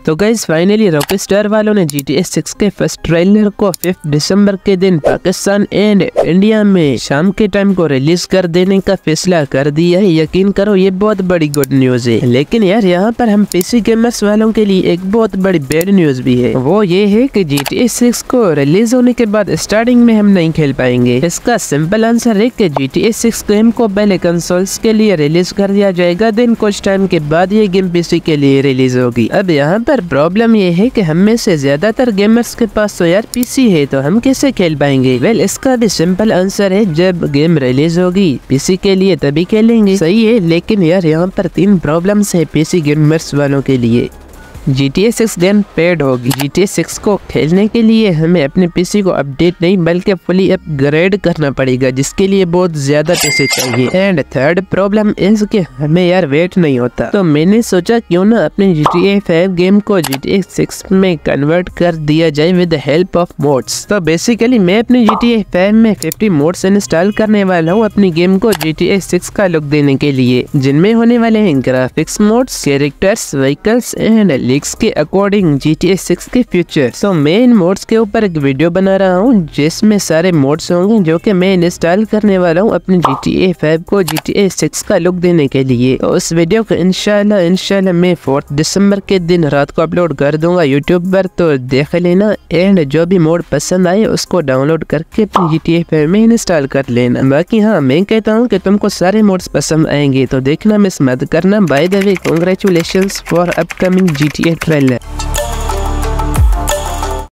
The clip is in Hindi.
तो गाइस फाइनली रॉकस्टार वालों ने GTA 6 के फर्स्ट ट्रेलर को 5 दिसंबर के दिन पाकिस्तान एंड इंडिया में शाम के टाइम को रिलीज कर देने का फैसला कर दिया है। यकीन करो ये बहुत बड़ी गुड न्यूज है। लेकिन यार यहाँ पर हम पीसी गेमर्स वालों के लिए एक बहुत बड़ी बैड न्यूज भी है। वो ये है कि GTA 6 को रिलीज होने के बाद स्टार्टिंग में हम नहीं खेल पाएंगे। इसका सिंपल आंसर है कि GTA 6 गेम को पहले कंसोल्स के लिए रिलीज कर दिया जाएगा, देन कुछ टाइम के बाद ये गेम पीसी के लिए रिलीज होगी। अब यहाँ पर प्रॉब्लम ये है कि हम में से ज्यादातर गेमर्स के पास तो यार पीसी है, तो हम कैसे खेल पाएंगे? वेल इसका भी सिंपल आंसर है, जब गेम रिलीज होगी पीसी के लिए तभी खेलेंगे। सही है, लेकिन यार यहाँ पर 3 प्रॉब्लम्स है पीसी गेमर्स वालों के लिए। GTA 6 गेम पेड होगी। GTA 6 को खेलने के लिए हमें अपने पीसी को अपडेट नहीं बल्कि फुली अपग्रेड करना पड़ेगा, जिसके लिए बहुत ज्यादा पैसे चाहिए। एंड थर्ड प्रॉब्लम इज कि हमें यार वेट नहीं होता। तो मैंने सोचा क्यों ना अपने GTA 5 गेम को GTA 6 में कन्वर्ट कर दिया जाए विद हेल्प ऑफ मोड्स। तो बेसिकली मैं अपने GTA 5 में 50 मोड्स इंस्टॉल करने वाला हूँ अपनी गेम को GTA 6 का लुक देने के लिए, जिनमें होने वाले हैं graphics mods, characters, vehicles and के अकॉर्डिंग GTA 6 के फ्यूचर। तो मैं इन मोड्स के ऊपर एक वीडियो बना रहा हूँ जिसमें सारे मोड्स होंगे जो कि मैं इंस्टॉल करने वाला हूँ अपने GTA 5 को GTA 6 का लुक देने के लिए। तो उस वीडियो को इंशाल्लाह मैं 4 दिसंबर के दिन रात को अपलोड कर दूंगा यूट्यूब पर, तो देख लेना। एंड जो भी मोड पसंद आए उसको डाउनलोड करके अपने GTA 5 में इंस्टॉल कर लेना। बाकी हाँ, मैं कहता हूँ कि तुमको सारे मोड्स पसंद आएंगे तो देखना मिस मत करना। By the way, congratulations for upcoming GTA trailer.